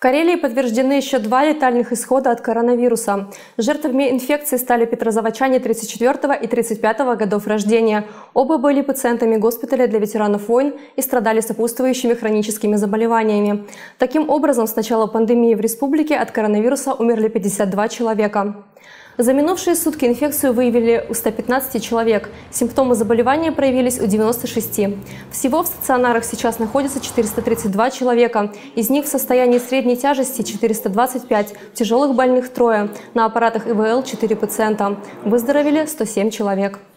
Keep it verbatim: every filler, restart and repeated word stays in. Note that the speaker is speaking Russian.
Карелии подтверждены еще два летальных исхода от коронавируса. Жертвами инфекции стали петрозаводчане тридцать четвёртого и тридцать пятого годов рождения. Оба были пациентами госпиталя для ветеранов войн и страдали сопутствующими хроническими заболеваниями. Таким образом, с начала пандемии в республике от коронавируса умерли пятьдесят два человека. За минувшие сутки инфекцию выявили у ста пятнадцати человек. Симптомы заболевания проявились у девяноста шести. Всего в стационарах сейчас находится четыреста тридцать два человека. Из них в состоянии средней тяжести четыреста двадцать пять, тяжелых больных трое. На аппаратах ИВЛ четыре пациента. Выздоровели сто семь человек.